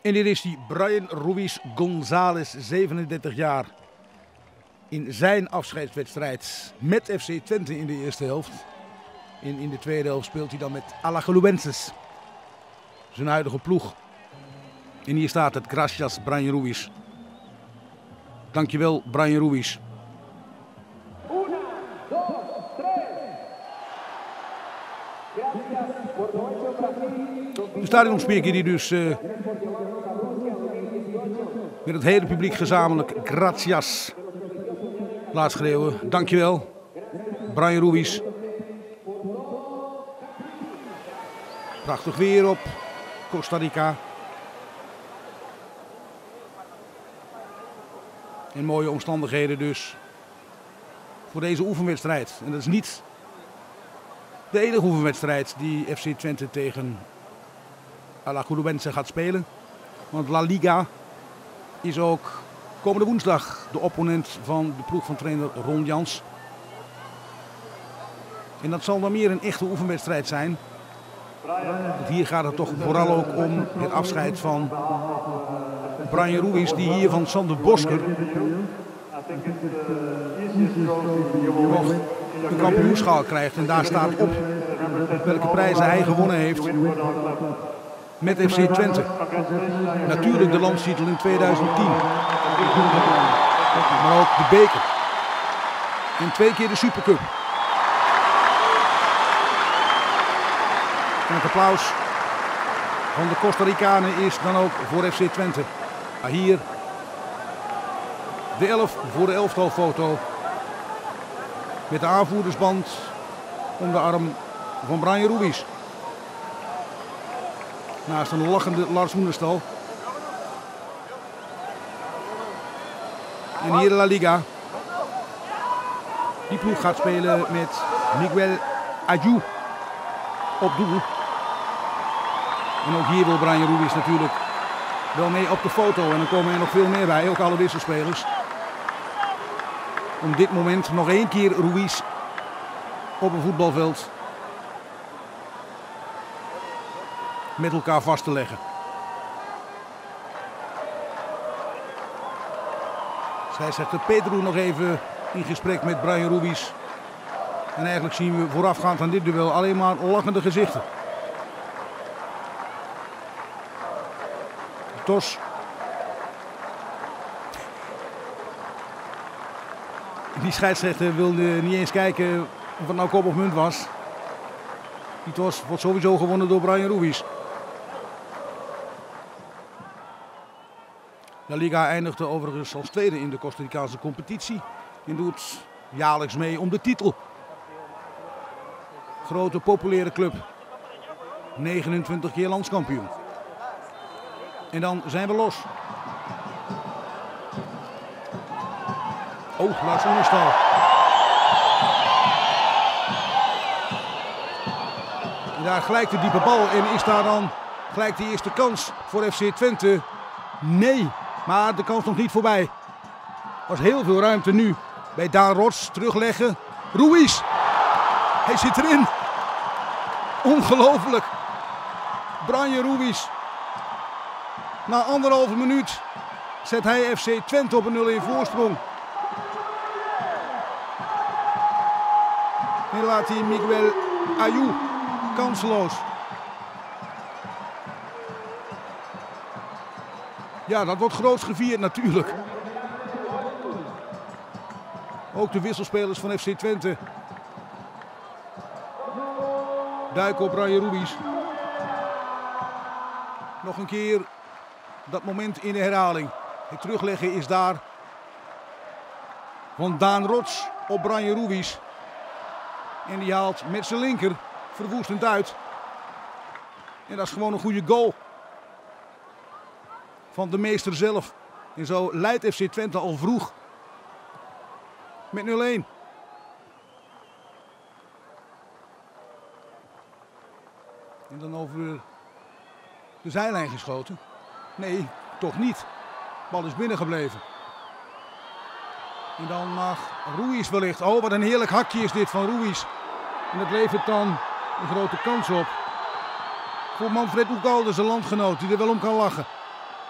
En dit is die Brian Ruiz González, 37 jaar. In zijn afscheidswedstrijd met FC Twente in de eerste helft. En in de tweede helft speelt hij dan met Alajuelense, zijn huidige ploeg. En hier staat het: Gracias Brian Ruiz. Dankjewel Brian Ruiz. De stadionspeaker die dus met het hele publiek gezamenlijk gracias laat schreeuwen. Dankjewel Brian Ruiz. Prachtig weer op Costa Rica. En mooie omstandigheden dus voor deze oefenwedstrijd. En dat is niet de enige oefenwedstrijd die FC Twente tegen Alajuelense gaat spelen. Want La Liga is ook komende woensdag de opponent van de ploeg van trainer Ron Jans. En dat zal dan meer een echte oefenwedstrijd zijn. Want hier gaat het toch vooral ook om het afscheid van Brian Ruiz, die hier van Sander Bosker nog een kampioenschaal krijgt. En daar staat op welke prijzen hij gewonnen heeft met FC Twente. Natuurlijk de landstitel in 2010. Maar ook de beker. En 2 keer de Supercup. En het applaus van de Costa Ricanen is dan ook voor FC Twente. Maar hier de 11 voor de elftalfoto. Met de aanvoerdersband om de arm van Brian Ruiz. Naast een lachende Lars Oenerstal. En hier de La Liga. Die ploeg gaat spelen met Miguel Ayú op doel. En ook hier wil Brian Ruiz natuurlijk wel mee op de foto. En dan komen er nog veel meer bij, ook alle wisselspelers. Om dit moment nog 1 keer Ruiz op een voetbalveld met elkaar vast te leggen. Scheidsrechter Pedro nog even in gesprek met Brian Ruiz. En eigenlijk zien we voorafgaand aan dit duel alleen maar lachende gezichten. Tos. Die scheidsrechter wilde niet eens kijken of het nou kop of munt was. Die Tos wordt sowieso gewonnen door Brian Ruiz. La Liga eindigde overigens als tweede in de Costa Ricaanse competitie. En doet jaarlijks mee om de titel. Grote populaire club. 29 keer landskampioen. En dan zijn we los. Oh, Lars Oenerstal. En daar gelijk de diepe bal. En is daar dan gelijk de eerste kans voor FC Twente? Nee, maar de kans nog niet voorbij. Er was heel veel ruimte nu bij Daan Rots. Terugleggen. Ruiz. Hij zit erin. Ongelooflijk. Brian Ruiz. Na 1,5 minuut zet hij FC Twente op een 0-1 voorsprong. En laat hij Miguel Ayú kanseloos. Ja, dat wordt groots gevierd natuurlijk. Ook de wisselspelers van FC Twente duiken op Brian Ruiz. Nog een keer dat moment in de herhaling. Het terugleggen is daar van Daan Rots op Brian Ruiz. En die haalt met zijn linker verwoestend uit. En dat is gewoon een goede goal van de meester zelf. En zo leidt FC Twente al vroeg met 0-1. En dan over de zijlijn geschoten. Nee, toch niet. De bal is binnengebleven. En dan mag Ruiz wellicht. Oh, wat een heerlijk hakje is dit van Ruiz. En dat levert dan een grote kans op voor Manfred Ugalde, zijn landgenoot, die er wel om kan lachen.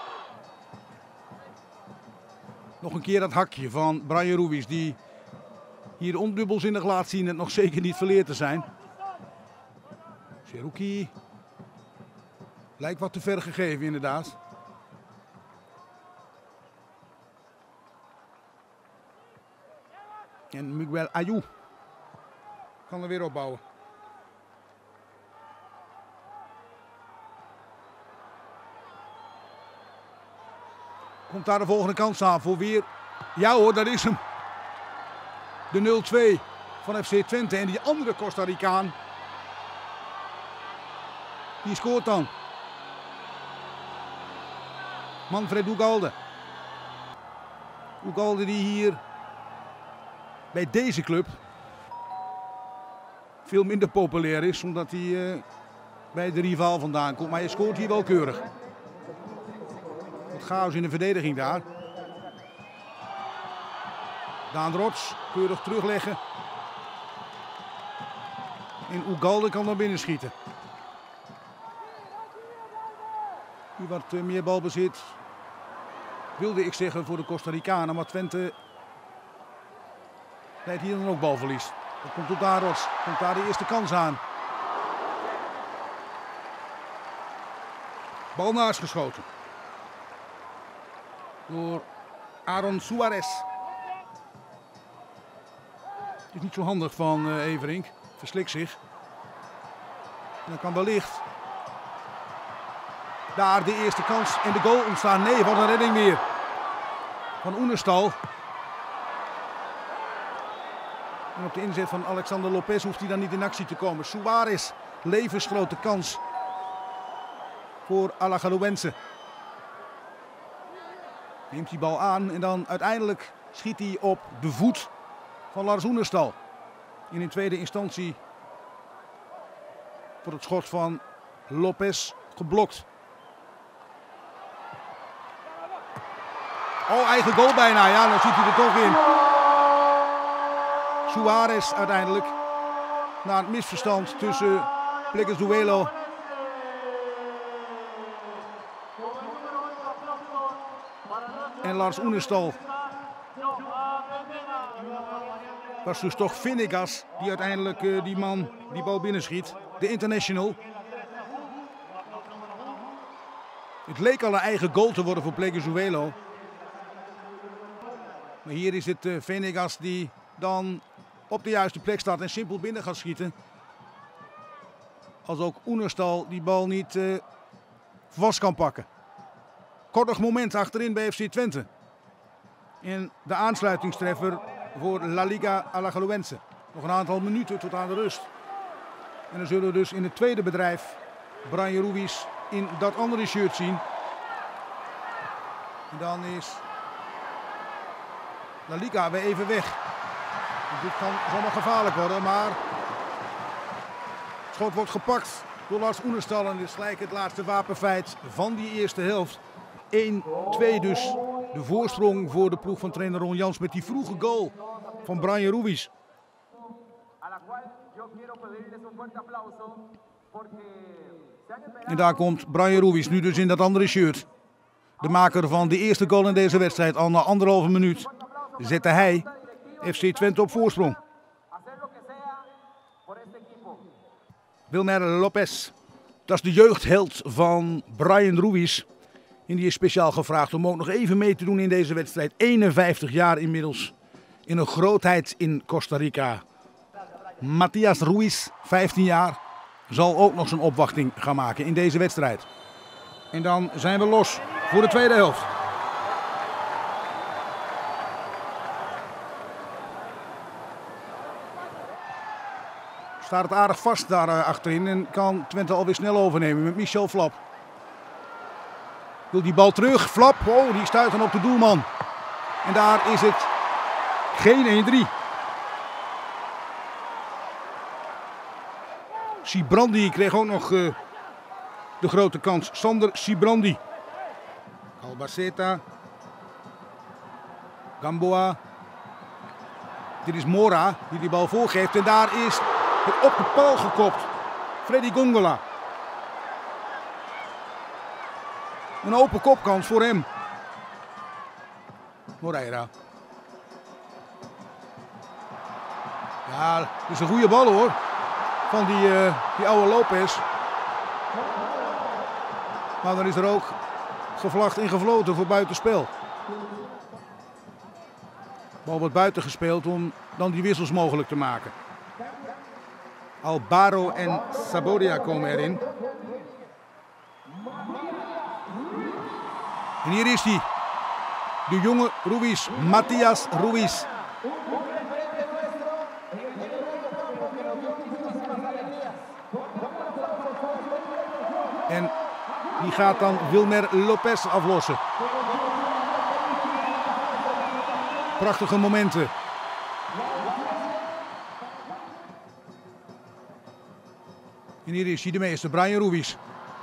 Nog een keer dat hakje van Bryan Ruiz, die hier ondubbelzinnig laat zien het nog zeker niet verleerd te zijn. Cherokee lijkt wat te ver gegeven inderdaad. En Miguel Ayú kan er weer opbouwen. Komt daar de volgende kans aan voor weer. Ja hoor, dat is hem. De 0-2 van FC Twente. En die andere Costa Ricaan, die scoort dan. Manfred Ugalde. Ugalde die hier bij deze club veel minder populair is, omdat hij bij de rivaal vandaan komt. Maar hij scoort hier wel keurig. Wat chaos in de verdediging daar. Daan Rots, keurig terugleggen. En Ugalde kan dan binnen schieten. Nu wat meer balbezit, wilde ik zeggen, voor de Costa Ricanen. Maar Twente leidt hier dan ook balverlies. Dan komt Daan Rots, komt daar de eerste kans aan. Bal naast geschoten. Door Aaron Suarez. Het is niet zo handig van Everink. Verslikt zich. En dan kan wellicht daar de eerste kans en de goal ontstaan. Nee, wat een redding weer van Oenerstal. En op de inzet van Alexander Lopez hoeft hij dan niet in actie te komen. Suarez, levensgrote kans voor Alajuelense. Neemt die bal aan en dan uiteindelijk schiet hij op de voet van Lars Oenerstal. In tweede instantie voor het schot van Lopez geblokt. Oh, eigen goal bijna. Ja, dan zit hij er toch in. Suarez uiteindelijk. Na het misverstand tussen Pleguezuelo en Lars Oenerstal. Was dus toch Vinegas die uiteindelijk die bal binnenschiet. De international. Het leek al een eigen goal te worden voor Pleguezuelo. Maar hier is het Vinegas die dan op de juiste plek staat en simpel binnen gaat schieten. Als ook Oenerstal die bal niet vast kan pakken. Kortig moment achterin bij FC Twente. En de aansluitingstreffer voor La Liga Alajuelense. Nog een aantal minuten tot aan de rust. En dan zullen we dus in het tweede bedrijf Bryan Ruiz in dat andere shirt zien. En dan is La Liga weer even weg. Dit kan zomaar gevaarlijk worden, maar het schot wordt gepakt door Lars Oenerstal. En dit is gelijk het laatste wapenfeit van die eerste helft. 1-2 dus de voorsprong voor de ploeg van trainer Ron Jans met die vroege goal van Bryan Ruiz. En daar komt Bryan Ruiz nu dus in dat andere shirt. De maker van de eerste goal in deze wedstrijd. Al na 1,5 minuut zette hij FC Twente op voorsprong. Wilmer Lopez, dat is de jeugdheld van Bryan Ruiz. En die is speciaal gevraagd om ook nog even mee te doen in deze wedstrijd. 51 jaar inmiddels in een grootheid in Costa Rica. Matías Ruiz, 15 jaar, zal ook nog zijn opwachting gaan maken in deze wedstrijd. En dan zijn we los voor de tweede helft. Staat het aardig vast daar achterin en kan Twente alweer snel overnemen met Michel Flap. Wil die bal terug, Flap, oh, die stuit dan op de doelman. En daar is het geen 1-3. Sibrandi kreeg ook nog de grote kans. Sander Sibrandi. Albaceta. Gamboa. Dit is Mora die die bal voorgeeft. En daar is het op de paal gekopt. Freddy Gongola. Een open kopkans voor hem. Moreira. Ja, dat is een goede bal hoor. Van die oude Lopez. Maar dan is er ook gevlacht en gefloten voor buitenspel. Bal wordt buiten gespeeld om dan die wissels mogelijk te maken. Albaro en Sabodia komen erin. En hier is hij. De jonge Ruiz, Matías Ruiz. En die gaat dan Wilmer Lopez aflossen. Prachtige momenten. En hier is hij de meester, Brian Ruiz.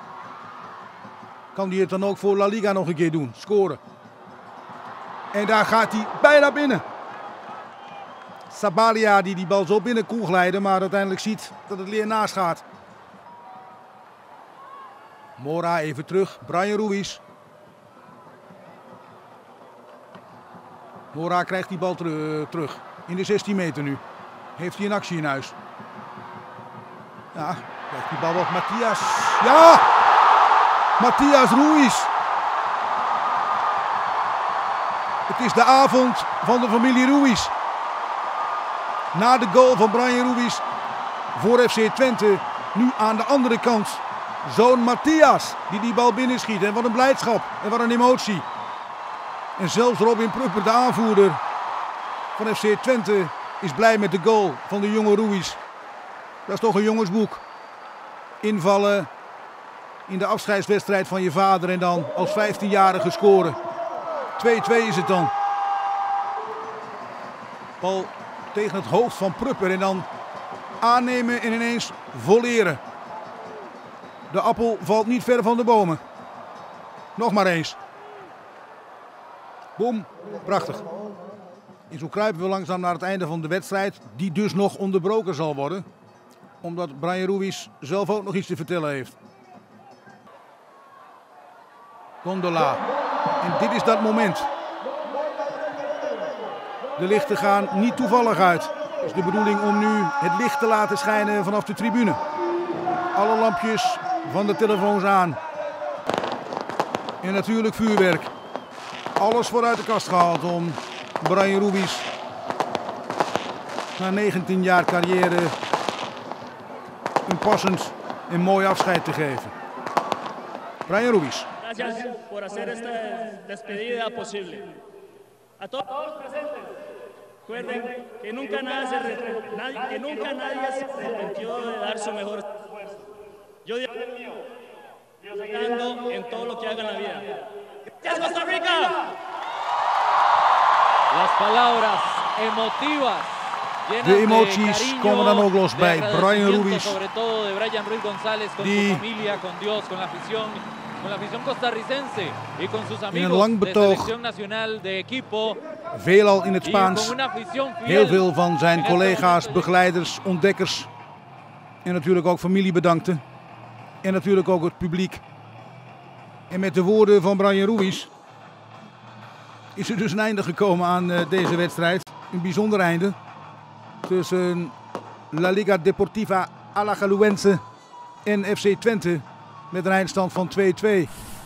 Kan hij het dan ook voor La Liga nog een keer doen, scoren. En daar gaat hij bijna binnen. Sabalia die bal zo binnen kon glijden, maar uiteindelijk ziet dat het leer naast gaat. Mora even terug, Brian Ruiz. Mora krijgt die bal terug in de 16 meter nu. Heeft hij een actie in huis. Ja, krijgt die bal op Matías. Ja! Matías Ruiz. Het is de avond van de familie Ruiz. Na de goal van Brian Ruiz voor FC Twente. Nu aan de andere kant zoon Matías die bal binnenschiet. En wat een blijdschap en wat een emotie. En zelfs Robin Prupper, de aanvoerder van FC Twente, is blij met de goal van de jonge Ruiz. Dat is toch een jongensboek. Invallen in de afscheidswedstrijd van je vader en dan als 15-jarige scoren. 2-2 is het dan. Bal tegen het hoofd van Prupper en dan aannemen en ineens voleren. De appel valt niet ver van de bomen. Nog maar eens. Boom, prachtig. En zo kruipen we langzaam naar het einde van de wedstrijd, die dus nog onderbroken zal worden. Omdat Brian Ruiz zelf ook nog iets te vertellen heeft. Gondola. En dit is dat moment. De lichten gaan niet toevallig uit. Het is de bedoeling om nu het licht te laten schijnen vanaf de tribune. Alle lampjes van de telefoons aan. En natuurlijk vuurwerk. Alles vooruit de kast gehaald om Brian Ruiz na 19 jaar carrière een passend en mooi afscheid te geven. Brian Ruiz. Gracias por hacer esta despedida posible. A todos presentes, recuerden que nunca nadie se arrepintió de dar su mejor esfuerzo. Yo Dios mío, disfrutando en todo lo que haga en la vida. ¡Gracias, Costa Rica! Las palabras emotivas. De emoties komen dan ook los bij Brian Ruiz. Sobre todo de Brian Ruiz González con su familia, con Dios, con la afición costarricense y con sus amigos de selección nacional de equipo. Veelal in het Spaans. Heel veel van zijn collega's, begeleiders, ontdekkers en natuurlijk ook familie bedankte. En natuurlijk ook het publiek. En met de woorden van Brian Ruiz is er dus een einde gekomen aan deze wedstrijd. Een bijzonder einde tussen La Liga Deportiva Alajuelense en FC Twente met een eindstand van 2-2.